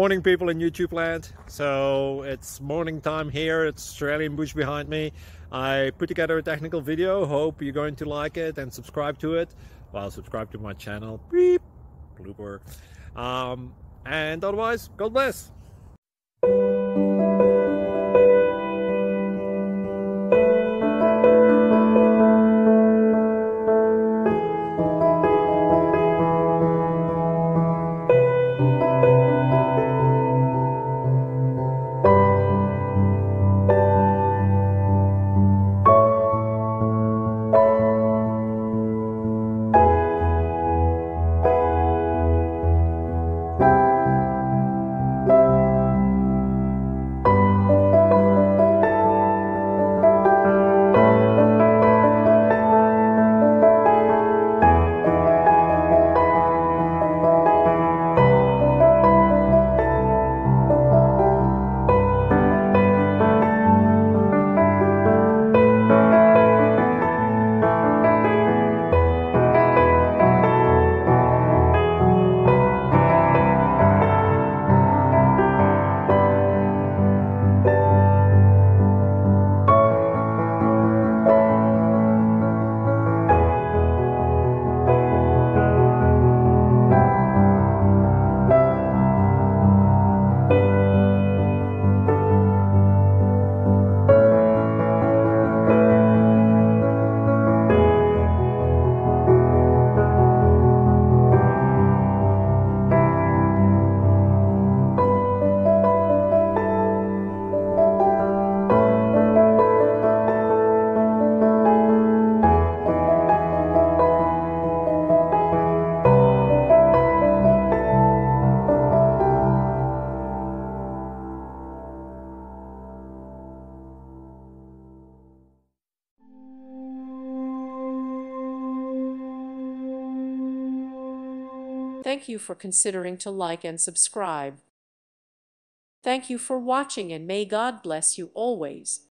Morning, people in YouTube land. So it's morning time here. It's Australian bush behind me. I put together a technical video. Hope you're going to like it and subscribe to it. Well, subscribe to my channel. Beep. Blooper. And otherwise, God bless. Thank you for considering to like and subscribe. Thank you for watching, and may God bless you always.